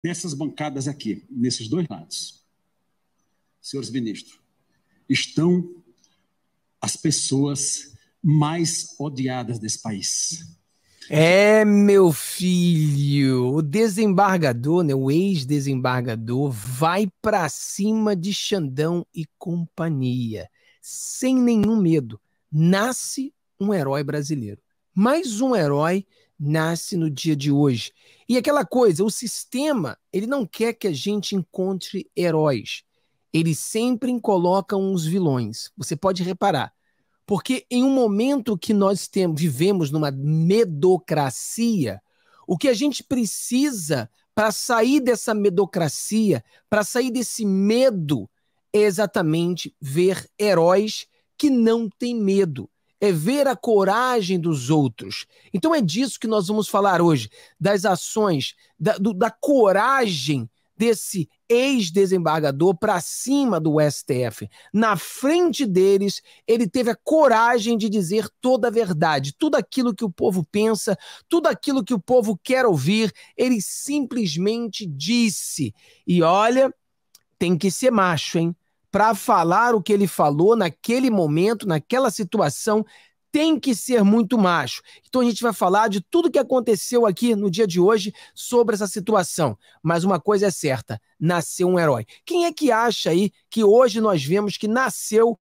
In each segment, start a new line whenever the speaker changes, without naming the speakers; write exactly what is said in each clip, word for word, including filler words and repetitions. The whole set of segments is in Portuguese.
Dessas bancadas aqui, nesses dois lados, senhores ministros, estão as pessoas mais odiadas desse país.
É, meu filho, o desembargador, né, o ex-desembargador, vai para cima de Xandão e companhia, sem nenhum medo. Nasce um herói brasileiro. Mais um herói nasce no dia de hoje. E aquela coisa, o sistema, ele não quer que a gente encontre heróis. Ele sempre coloca uns vilões. Você pode reparar. Porque em um momento que nós temos, vivemos numa medocracia, o que a gente precisa para sair dessa medocracia, para sair desse medo, é exatamente ver heróis que não têm medo. É ver a coragem dos outros. Então é disso que nós vamos falar hoje, das ações, da, do, da coragem desse ex-desembargador para cima do S T F. Na frente deles, ele teve a coragem de dizer toda a verdade, tudo aquilo que o povo pensa, tudo aquilo que o povo quer ouvir, ele simplesmente disse. E olha, tem que ser macho, hein? Para falar o que ele falou naquele momento, naquela situação, tem que ser muito macho. Então a gente vai falar de tudo que aconteceu aqui no dia de hoje sobre essa situação. Mas uma coisa é certa, nasceu um herói. Quem é que acha aí que hoje nós vemos que nasceu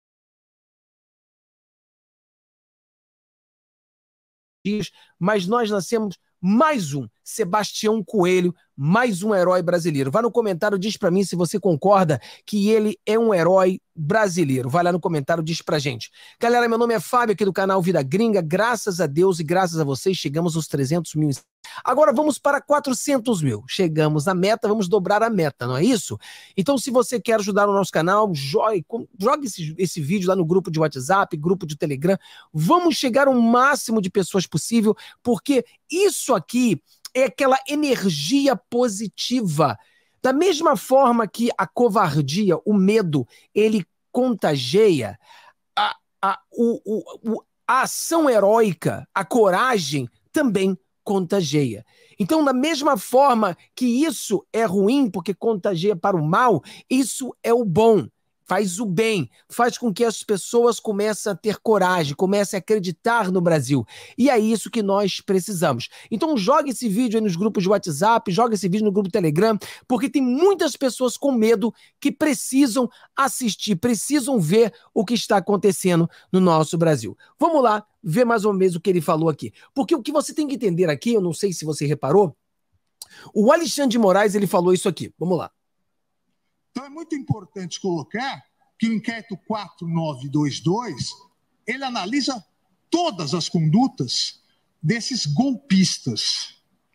mas nós nascemos mais um, Sebastião Coelho, mais um herói brasileiro. Vai no comentário, diz pra mim se você concorda que ele é um herói brasileiro. Vai lá no comentário, diz pra gente. Galera, meu nome é Fábio, aqui do canal Vida Gringa. Graças a Deus e graças a vocês, chegamos aos trezentos mil. Agora vamos para quatrocentos mil. Chegamos na meta, vamos dobrar a meta, não é isso? Então, se você quer ajudar o nosso canal, jogue, jogue esse, esse vídeo lá no grupo de WhatsApp, grupo de Telegram. Vamos chegar ao máximo de pessoas possível, porque isso aqui é aquela energia positiva. Da mesma forma que a covardia, o medo, ele contagia, a, a, o, o, a ação heróica, a coragem também contagia. Então, da mesma forma que isso é ruim porque contagia para o mal, isso é o bom. Faz o bem, faz com que as pessoas comecem a ter coragem, comecem a acreditar no Brasil. E é isso que nós precisamos. Então joga esse vídeo aí nos grupos de WhatsApp, joga esse vídeo no grupo Telegram, porque tem muitas pessoas com medo que precisam assistir, precisam ver o que está acontecendo no nosso Brasil. Vamos lá ver mais ou menos o que ele falou aqui. Porque o que você tem que entender aqui, eu não sei se você reparou, o Alexandre de Moraes, ele falou isso aqui. Vamos lá.
Então é muito importante colocar que o inquérito quatro nove dois dois, ele analisa todas as condutas desses golpistas.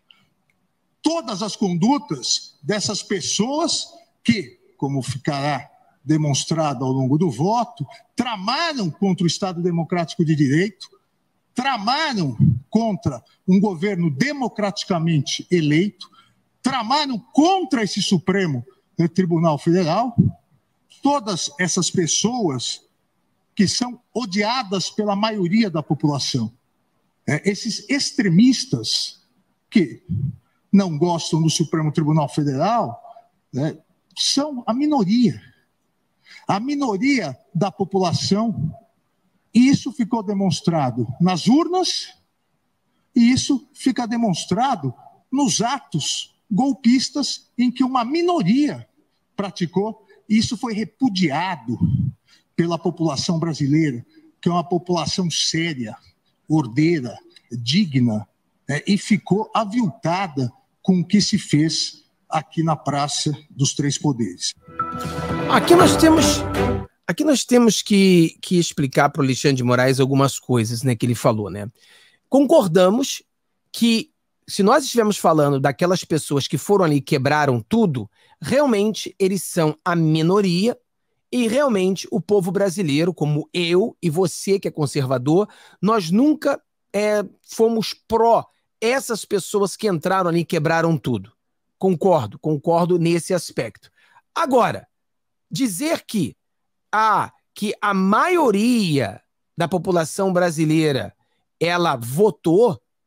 Todas as condutas dessas pessoas que, como ficará demonstrado ao longo do voto, tramaram contra o Estado Democrático de Direito, tramaram contra um governo democraticamente eleito, tramaram contra esse Supremo Tribunal Federal. Todas essas pessoas que são odiadas pela maioria da população. É, esses extremistas que não gostam do Supremo Tribunal Federal, né, são a minoria. A minoria da população. E isso ficou demonstrado nas urnas e isso fica demonstrado nos atos golpistas em que uma minoria praticou, e isso foi repudiado pela população brasileira, que é uma população séria, ordeira, digna, né, e ficou aviltada com o que se fez aqui na Praça dos Três Poderes.
Aqui nós temos, aqui nós temos que, que explicar para o Alexandre de Moraes algumas coisas, né, que ele falou, né? Concordamos que se nós estivermos falando daquelas pessoas que foram ali e quebraram tudo, realmente eles são a minoria e realmente o povo brasileiro, como eu e você que é conservador, nós nunca é, fomos pró essas pessoas que entraram ali e quebraram tudo. Concordo, concordo nesse aspecto. Agora, dizer que, ah, que a maioria da população brasileira ela votou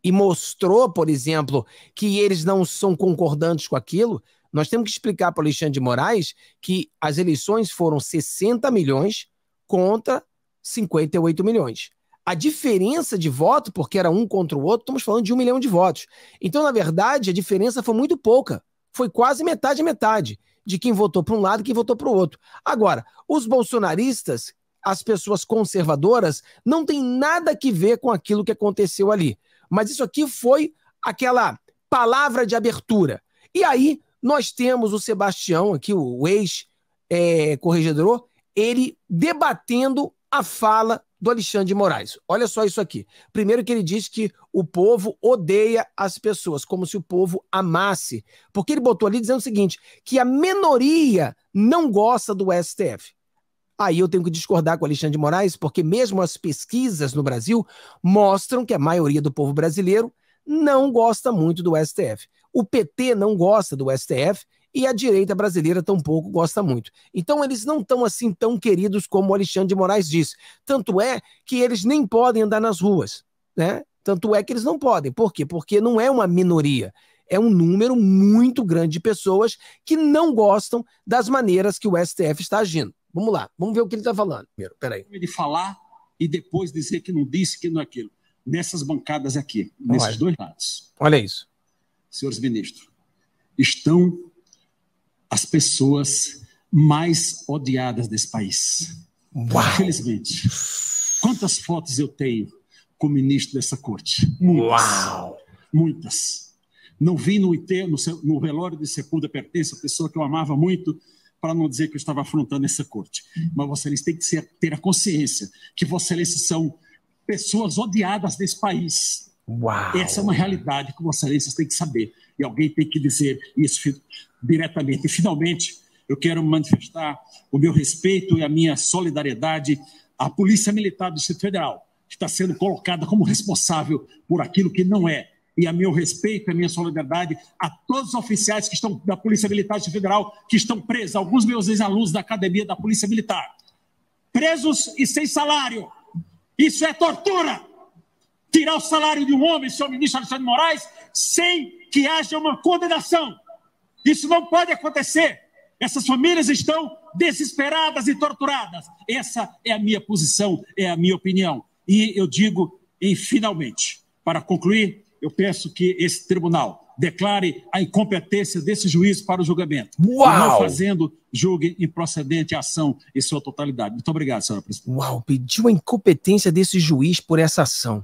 e mostrou, por exemplo, que eles não são concordantes com aquilo, nós temos que explicar para o Alexandre de Moraes que as eleições foram sessenta milhões contra cinquenta e oito milhões. A diferença de voto, porque era um contra o outro, estamos falando de um milhão de votos. Então, na verdade, a diferença foi muito pouca. Foi quase metade a metade de quem votou para um lado e quem votou para o outro. Agora, os bolsonaristas, as pessoas conservadoras, não tem nada que ver com aquilo que aconteceu ali. Mas isso aqui foi aquela palavra de abertura. E aí, nós temos o Sebastião, aqui, o ex-corregedor, ele debatendo a fala do Alexandre de Moraes. Olha só isso aqui. Primeiro que ele diz que o povo odeia as pessoas, como se o povo amasse. Porque ele botou ali dizendo o seguinte, que a minoria não gosta do S T F. Aí eu tenho que discordar com o Alexandre de Moraes, porque mesmo as pesquisas no Brasil mostram que a maioria do povo brasileiro não gosta muito do S T F. O P T não gosta do S T F e a direita brasileira tampouco gosta muito. Então eles não estão assim tão queridos como o Alexandre de Moraes disse. Tanto é que eles nem podem andar nas ruas, né? Tanto é que eles não podem. Por quê? Porque não é uma minoria. É um número muito grande de pessoas que não gostam das maneiras que o S T F está agindo. Vamos lá, vamos ver o que ele está falando. Primeiro, peraí.
De falar e depois dizer que não disse, que não é aquilo. Nessas bancadas aqui, nesses
Olha.
dois lados.
Olha isso.
Senhores ministros, estão as pessoas mais odiadas desse país.
Uau.
Infelizmente. Quantas fotos eu tenho com o ministro dessa corte? Muitas.
Uau.
Muitas. Não vi no I T, no, no velório de Sepúlveda Pertence, a pessoa que eu amava muito, para não dizer que eu estava afrontando essa corte. Mas Vossa Excelência tem que ser, ter a consciência que Vossa Excelência são pessoas odiadas desse país.
Uau.
Essa é uma realidade que Vossa Excelência tem que saber. E alguém tem que dizer isso diretamente. E, finalmente, eu quero manifestar o meu respeito e a minha solidariedade à Polícia Militar do Distrito Federal, que está sendo colocada como responsável por aquilo que não é. E a meu respeito e a minha solidariedade a todos os oficiais que estão da Polícia Militar do Distrito Federal, que estão presos, alguns meus ex-alunos da Academia da Polícia Militar. Presos e sem salário. Isso é tortura. Tirar o salário de um homem, senhor ministro Alexandre de Moraes, sem que haja uma condenação. Isso não pode acontecer. Essas famílias estão desesperadas e torturadas. Essa é a minha posição, é a minha opinião. E eu digo, e finalmente, para concluir, eu peço que esse tribunal declare a incompetência desse juiz para o julgamento.
Uau!
E não fazendo, julgue improcedente a ação em sua totalidade. Muito obrigado, senhora presidente.
Uau, pediu a incompetência desse juiz por essa ação.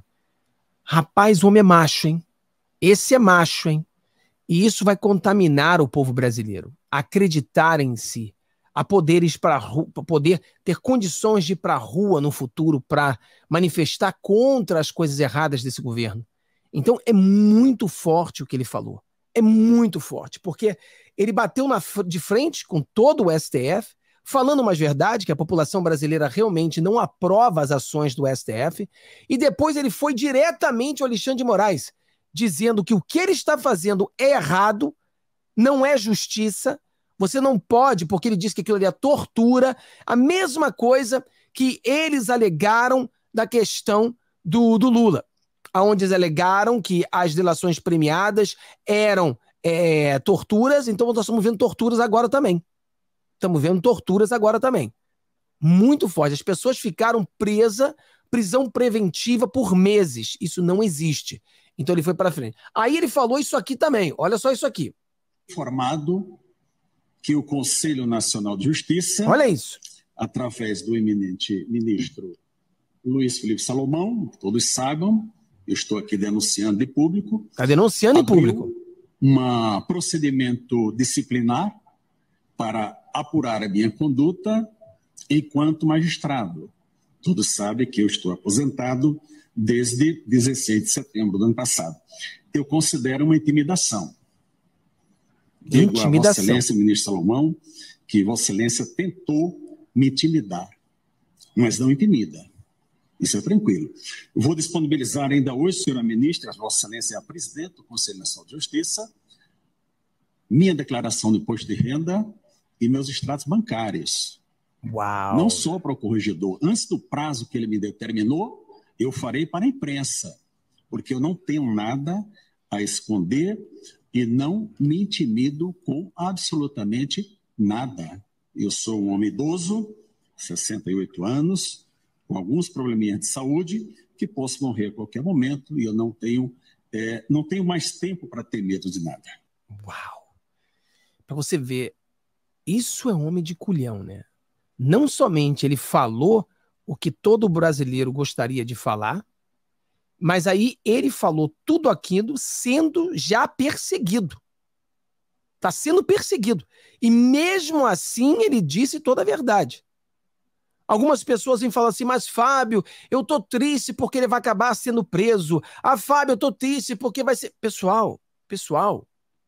Rapaz, o homem é macho, hein? Esse é macho, hein? E isso vai contaminar o povo brasileiro. Acreditar em si, a poder ir para rua, poder ter condições de ir para a rua no futuro para manifestar contra as coisas erradas desse governo. Então é muito forte o que ele falou. É muito forte, porque ele bateu na, de frente com todo o S T F, falando umas verdades, que a população brasileira realmente não aprova as ações do S T F, e depois ele foi diretamente ao Alexandre de Moraes, dizendo que o que ele está fazendo é errado, não é justiça, você não pode, porque ele disse que aquilo ali é tortura, a mesma coisa que eles alegaram da questão do, do Lula, onde eles alegaram que as delações premiadas eram é, torturas, então nós estamos vendo torturas agora também. Estamos vendo torturas agora também. Muito forte. As pessoas ficaram presas, prisão preventiva por meses. Isso não existe. Então ele foi para frente. Aí ele falou isso aqui também. Olha só isso aqui.
Informado que o Conselho Nacional de Justiça,
olha isso,
através do eminente ministro Luiz Felipe Salomão, todos saibam, eu estou aqui denunciando em público.
Está denunciando em público.
Um procedimento disciplinar para apurar a minha conduta enquanto magistrado. Todos sabem que eu estou aposentado desde dezesseis de setembro do ano passado. Eu considero uma intimidação. Digo a Vossa Excelência, ministro Salomão, que Vossa Excelência tentou me intimidar, mas não intimida. Isso é tranquilo. Eu vou disponibilizar ainda hoje, senhora ministra, Vossa Excelência é a presidente do Conselho Nacional de Justiça, minha declaração de imposto de renda e meus extratos bancários.
Uau.
Não só para o corregedor. Antes do prazo que ele me determinou, eu farei para a imprensa. porque eu não tenho nada a esconder e não me intimido com absolutamente nada. Eu sou um homem idoso, sessenta e oito anos, com alguns probleminhas de saúde, que posso morrer a qualquer momento e eu não tenho, é, não tenho mais tempo para ter medo de nada.
Uau! Para você ver, isso é homem de culhão, né? Não somente ele falou o que todo brasileiro gostaria de falar, mas aí ele falou tudo aquilo sendo já perseguido. Está sendo perseguido. E mesmo assim ele disse toda a verdade. Algumas pessoas vêm falar assim, mas Fábio, eu tô triste porque ele vai acabar sendo preso. Ah, Fábio, eu tô triste porque vai ser... Pessoal, pessoal,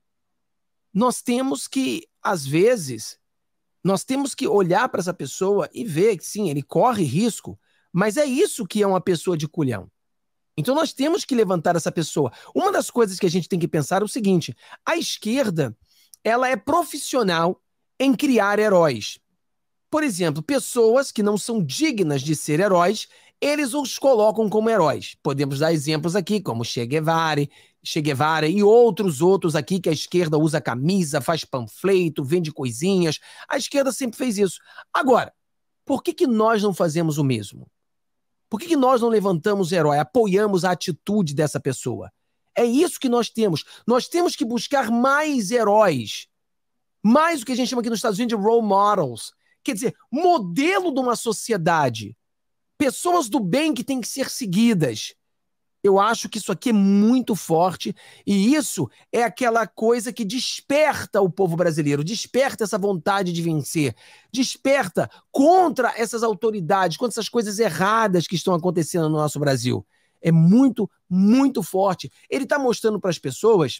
nós temos que, às vezes, nós temos que olhar para essa pessoa e ver que, sim, ele corre risco, mas é isso que é uma pessoa de culhão. Então nós temos que levantar essa pessoa. Uma das coisas que a gente tem que pensar é o seguinte, a esquerda, ela é profissional em criar heróis. Por exemplo, pessoas que não são dignas de ser heróis, eles os colocam como heróis. Podemos dar exemplos aqui, como Che Guevara, Che Guevara e outros outros aqui que a esquerda usa camisa, faz panfleto, vende coisinhas. A esquerda sempre fez isso. Agora, por que que nós não fazemos o mesmo? Por que que nós não levantamos o herói, apoiamos a atitude dessa pessoa? É isso que nós temos. Nós temos que buscar mais heróis. Mais o que a gente chama aqui nos Estados Unidos de role models. Quer dizer, modelo de uma sociedade. Pessoas do bem que têm que ser seguidas. Eu acho que isso aqui é muito forte e isso é aquela coisa que desperta o povo brasileiro, desperta essa vontade de vencer, desperta contra essas autoridades, contra essas coisas erradas que estão acontecendo no nosso Brasil. É muito, muito forte. Ele está mostrando para as pessoas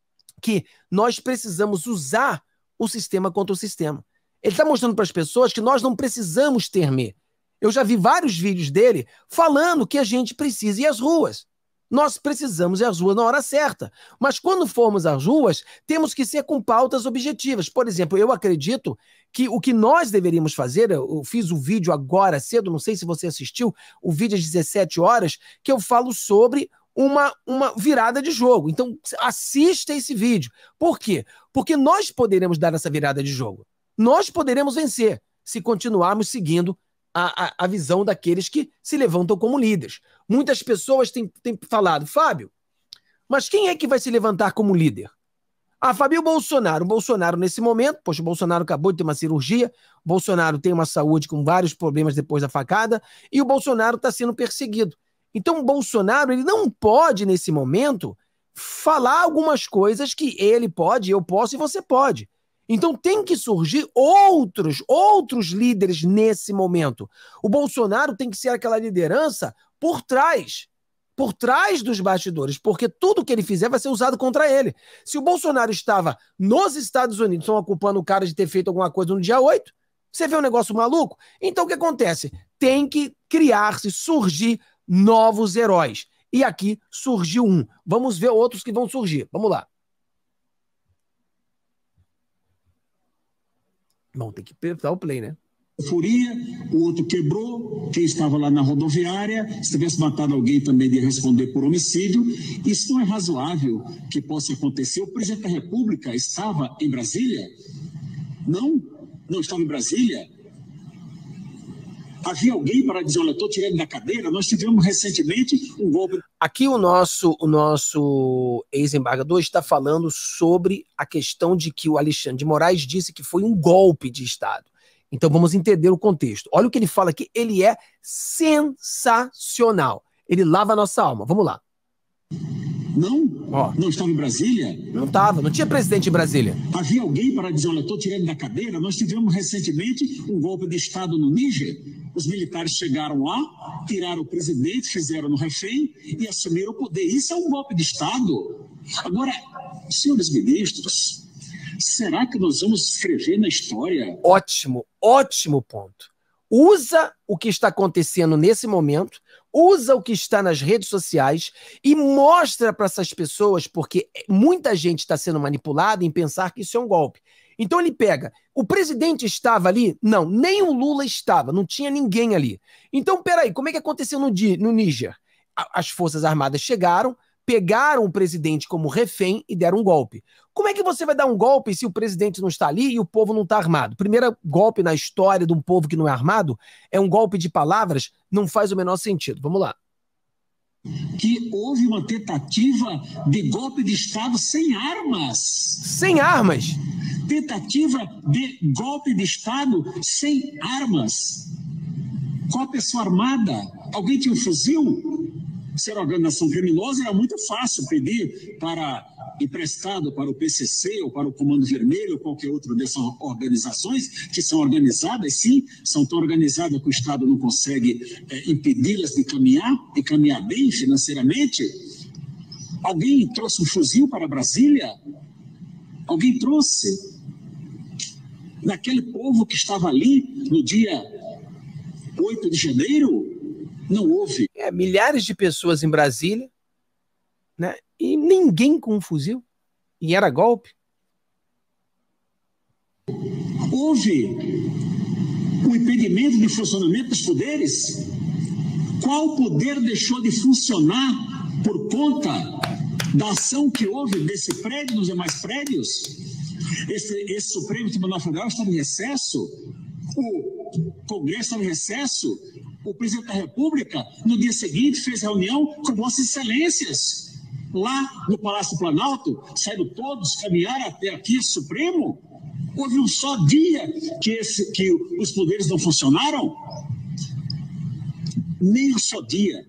que nós precisamos usar o sistema contra o sistema. Ele está mostrando para as pessoas que nós não precisamos temer. Eu já vi vários vídeos dele falando que a gente precisa ir às ruas. Nós precisamos ir às ruas na hora certa. Mas quando formos às ruas, temos que ser com pautas objetivas. Por exemplo, eu acredito que o que nós deveríamos fazer, eu fiz o vídeo agora cedo, não sei se você assistiu, o vídeo às dezessete horas, que eu falo sobre uma, uma virada de jogo. Então, assista esse vídeo. Por quê? Porque nós poderemos dar essa virada de jogo. Nós poderemos vencer se continuarmos seguindo A, a, a visão daqueles que se levantam como líderes. Muitas pessoas têm, têm falado, Fábio, mas quem é que vai se levantar como líder? Ah, Fábio, o Bolsonaro. O Bolsonaro, nesse momento, poxa, o Bolsonaro acabou de ter uma cirurgia, o Bolsonaro tem uma saúde com vários problemas depois da facada, e o Bolsonaro está sendo perseguido. Então, o Bolsonaro, ele não pode, nesse momento, falar algumas coisas que ele pode, eu posso e você pode. Então tem que surgir outros, outros líderes nesse momento. O Bolsonaro tem que ser aquela liderança por trás, por trás dos bastidores, porque tudo que ele fizer vai ser usado contra ele. Se o Bolsonaro estava nos Estados Unidos, estão ocupando o cara de ter feito alguma coisa no dia oito, você vê um negócio maluco? Então o que acontece? Tem que criar-se, surgir novos heróis. E aqui surgiu um. Vamos ver outros que vão surgir. Vamos lá. Bom, tem que dar o play, né?
Furia, o outro quebrou, quem estava lá na rodoviária, se tivesse matado alguém também ia responder por homicídio. Isso não é razoável que possa acontecer. O presidente da República estava em Brasília? Não, não estava em Brasília. Havia alguém para dizer, olha, eu estou tirando da cadeira. Nós tivemos recentemente um golpe...
Aqui o nosso, o nosso ex-embargador está falando sobre a questão de que o Alexandre de Moraes disse que foi um golpe de Estado. Então vamos entender o contexto. Olha o que ele fala aqui, ele é sensacional. Ele lava a nossa alma. Vamos lá.
Não?
Ó.
Não estava em Brasília?
Não estava, não tinha presidente em Brasília.
Havia alguém para dizer, olha, eu estou tirando da cadeira. Nós tivemos recentemente um golpe de Estado no Níger. Os militares chegaram lá, tiraram o presidente, fizeram no refém e assumiram o poder. Isso é um golpe de Estado. Agora, senhores ministros, será que nós vamos escrever na história?
Ótimo, ótimo ponto. Usa o que está acontecendo nesse momento, usa o que está nas redes sociais e mostra para essas pessoas, porque muita gente está sendo manipulada em pensar que isso é um golpe. Então ele pega, o presidente estava ali? Não, nem o Lula estava, não tinha ninguém ali. Então, peraí, como é que aconteceu no, no Níger? as Forças Armadas chegaram, pegaram o presidente como refém e deram um golpe. Como é que você vai dar um golpe se o presidente não está ali e o povo não está armado? Primeiro golpe na história de um povo que não é armado é um golpe de palavras, não faz o menor sentido. Vamos lá.
Que houve uma tentativa de golpe de Estado sem armas.
Sem armas?
Tentativa de golpe de Estado sem armas. Qual a pessoa armada? Alguém tinha um fuzil? Se era organização criminosa, era muito fácil pedir para emprestado para o P C C ou para o Comando Vermelho ou qualquer outra dessas organizações que são organizadas, sim, são tão organizadas que o Estado não consegue é, impedi-las de caminhar, de caminhar bem financeiramente. Alguém trouxe um fuzil para Brasília? Alguém trouxe? Naquele povo que estava ali no dia oito de janeiro, não houve.
É, milhares de pessoas em Brasília, né? E ninguém com um fuzil. E era golpe.
Houve um impedimento de funcionamento dos poderes? Qual poder deixou de funcionar por conta da ação que houve desse prédio e dos demais prédios? Esse, esse Supremo Tribunal Federal está em recesso? O Congresso está em recesso? O presidente da República, no dia seguinte, fez reunião com Vossas Excelências. Lá no Palácio do Planalto, saíram todos, caminharam até aqui o Supremo. Houve um só dia que, esse, que os poderes não funcionaram? Nem um só dia.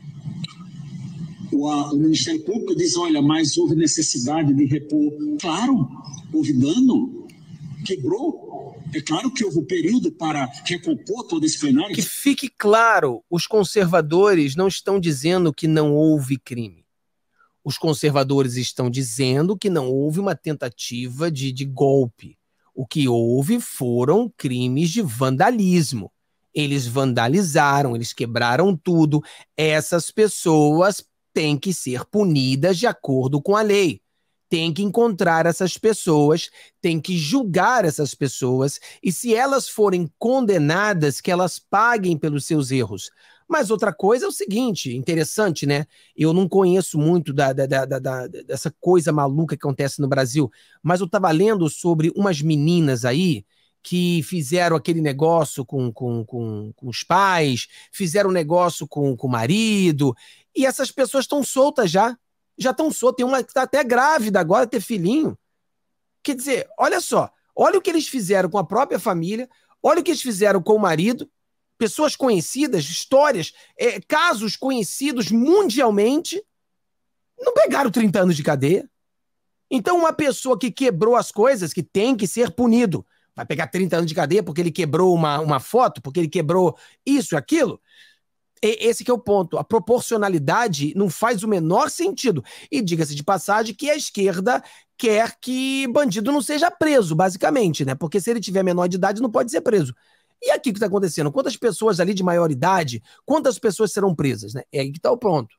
O, a, o Ministério Público diz, olha, mas houve necessidade de repor. Claro, houve dano, quebrou. É claro que houve um período para recompor todo esse plenário.
Que fique claro, os conservadores não estão dizendo que não houve crime. Os conservadores estão dizendo que não houve uma tentativa de, de golpe. O que houve foram crimes de vandalismo. Eles vandalizaram, eles quebraram tudo. Essas pessoas têm que ser punidas de acordo com a lei. Tem que encontrar essas pessoas, tem que julgar essas pessoas, e se elas forem condenadas, que elas paguem pelos seus erros. Mas outra coisa é o seguinte, interessante, né? Eu não conheço muito da, da, da, da, dessa coisa maluca que acontece no Brasil, mas eu estava lendo sobre umas meninas aí que fizeram aquele negócio com, com, com, com os pais, fizeram um negócio com, com o marido, e essas pessoas estão soltas já. Já estão soltas, tem uma que está até grávida agora, ter filhinho. Quer dizer, olha só, olha o que eles fizeram com a própria família, olha o que eles fizeram com o marido, pessoas conhecidas, histórias, é, casos conhecidos mundialmente, não pegaram trinta anos de cadeia. Então uma pessoa que quebrou as coisas, que tem que ser punido, vai pegar trinta anos de cadeia porque ele quebrou uma, uma foto, porque ele quebrou isso e aquilo? Esse que é o ponto. A proporcionalidade não faz o menor sentido. E diga-se de passagem que a esquerda quer que bandido não seja preso, basicamente, né? Porque se ele tiver menor de idade, não pode ser preso. E aqui o que está acontecendo? Quantas pessoas ali de maior idade, quantas pessoas serão presas, né? É aí que está o ponto.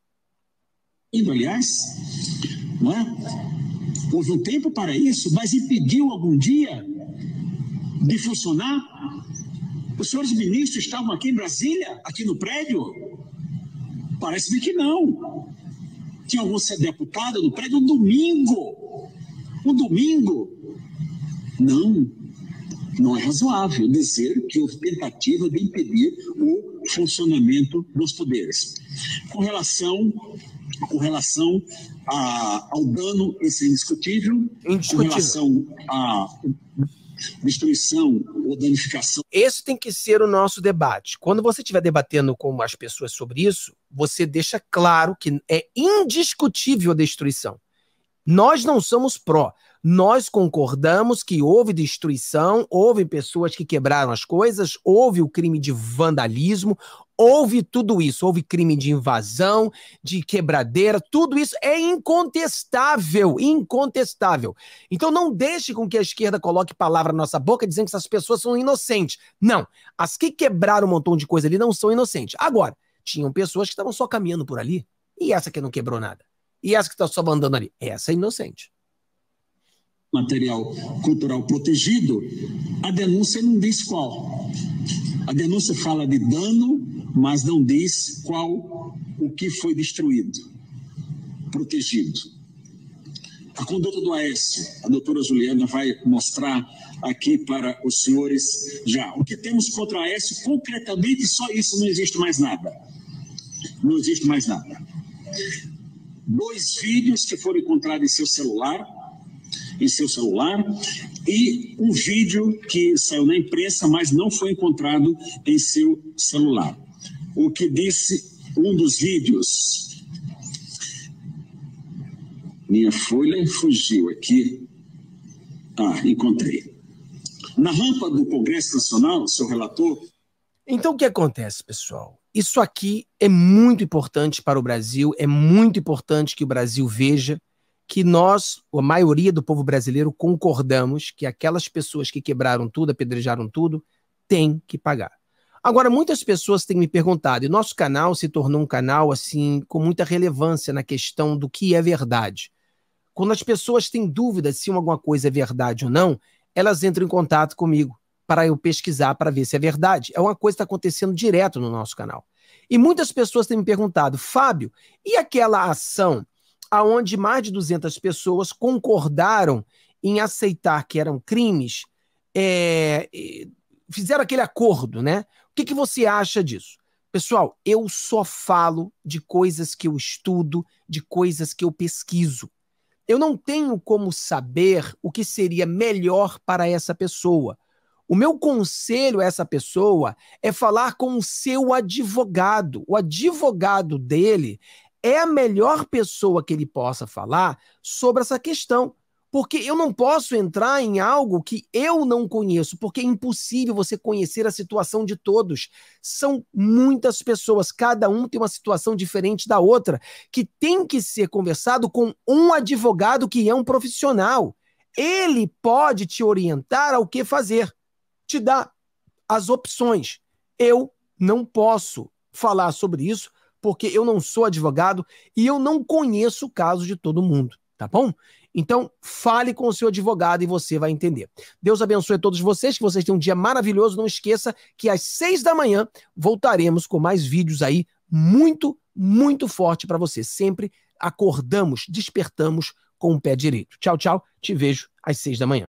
Aliás, não é? Houve um tempo para isso, mas impediu algum dia de funcionar? Os senhores ministros estavam aqui em Brasília, aqui no prédio? Parece-me que não. Tinha algum deputado no prédio um domingo. Um domingo. Não, não é razoável dizer que houve tentativa de impedir o funcionamento dos poderes. Com relação, com relação a, ao dano, esse é indiscutível.
Indiscutível.
Com relação a destruição ou danificação.
Esse tem que ser o nosso debate. Quando você estiver debatendo com as pessoas sobre isso, você deixa claro que é indiscutível a destruição. Nós não somos pró. Nós concordamos que houve destruição, houve pessoas que quebraram as coisas, houve o crime de vandalismo, houve tudo isso, houve crime de invasão, de quebradeira, tudo isso é incontestável, incontestável. Então não deixe com que a esquerda coloque palavra na nossa boca dizendo que essas pessoas são inocentes. Não, as que quebraram um montão de coisa ali não são inocentes. Agora, tinham pessoas que estavam só caminhando por ali, e essa que não quebrou nada. E essa que está só andando ali, essa é inocente.
Material cultural protegido, a denúncia não diz qual. A denúncia fala de dano, mas não diz qual o que foi destruído, protegido. A conduta do Aécio, a doutora Juliana vai mostrar aqui para os senhores já. O que temos contra o Aécio, concretamente, só isso, não existe mais nada. Não existe mais nada. Dois vídeos que foram encontrados em seu celular, em seu celular, e um vídeo que saiu na imprensa, mas não foi encontrado em seu celular. O que disse um dos vídeos... Minha folha fugiu aqui. Ah, encontrei. Na rampa do Congresso Nacional, seu relator...
Então, o que acontece, pessoal? Isso aqui é muito importante para o Brasil, é muito importante que o Brasil veja que nós, a maioria do povo brasileiro, concordamos que aquelas pessoas que quebraram tudo, apedrejaram tudo, têm que pagar. Agora, muitas pessoas têm me perguntado, e nosso canal se tornou um canal assim com muita relevância na questão do que é verdade. Quando as pessoas têm dúvidas se alguma coisa é verdade ou não, elas entram em contato comigo para eu pesquisar para ver se é verdade. É uma coisa que está acontecendo direto no nosso canal. E muitas pessoas têm me perguntado, Fábio, e aquela ação onde mais de duzentas pessoas concordaram em aceitar que eram crimes, é, fizeram aquele acordo, né? O que, que você acha disso? Pessoal, eu só falo de coisas que eu estudo, de coisas que eu pesquiso. Eu não tenho como saber o que seria melhor para essa pessoa. O meu conselho a essa pessoa é falar com o seu advogado. O advogado dele é a melhor pessoa que ele possa falar sobre essa questão. Porque eu não posso entrar em algo que eu não conheço, porque é impossível você conhecer a situação de todos. São muitas pessoas, cada um tem uma situação diferente da outra, que tem que ser conversado com um advogado que é um profissional. Ele pode te orientar ao que fazer, te dar as opções. Eu não posso falar sobre isso, porque eu não sou advogado e eu não conheço o caso de todo mundo, tá bom? Então, fale com o seu advogado e você vai entender. Deus abençoe a todos vocês, que vocês tenham um dia maravilhoso. Não esqueça que às seis da manhã voltaremos com mais vídeos aí muito, muito forte para você. Sempre acordamos, despertamos com o pé direito. Tchau, tchau. Te vejo às seis da manhã.